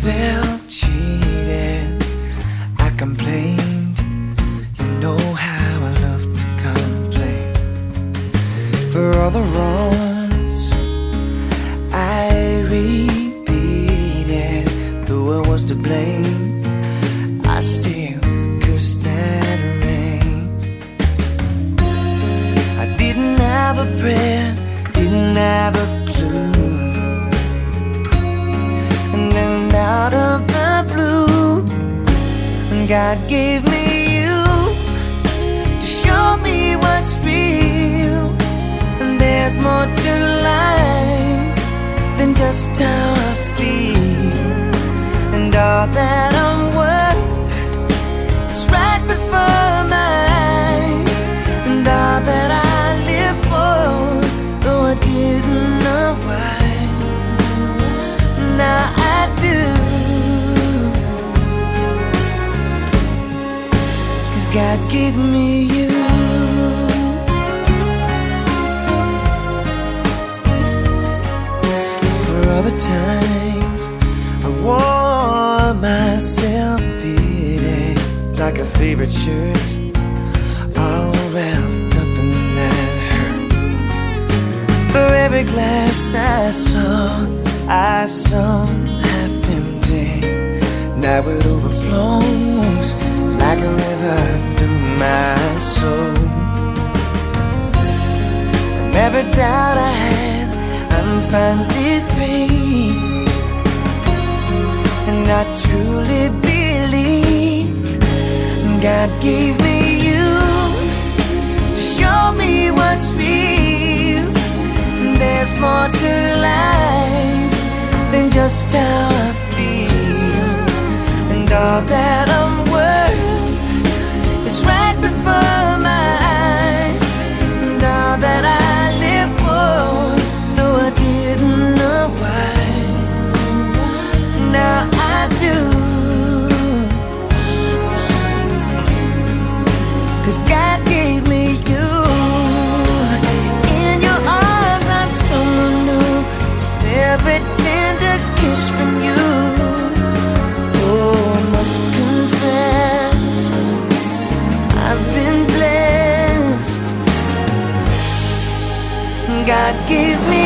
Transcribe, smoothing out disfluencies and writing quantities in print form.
felt cheated, I complained. You know how I love to complain. For all the wrongs I repeated, though I was to blame, I still cursed that rain. I didn't have a prayer, didn't have a clue, and then out of the blue, God gave me you to show me what's real. And there's more to life than just how I feel. And all that I'm worth is right before my eyes. And all that I live for, though I didn't know why, now I do. 'Cause God gave me you. For all the times I wore myself beating like a favorite shirt, all wrapped up in that hurt. For every glass I saw half empty, now it overflows like a river through my soul. And every doubt I had, I'm finally free. And I truly believe God gave me you to show me what's real. And there's more to life than just how I feel. And all that I'm worth is right before my eyes. And all that I live for, though I didn't know why, now I do. 'Cause God gave me you. In your arms I'm someone new, with every tender kiss from you. Oh, I must confess, I've been blessed. God gave me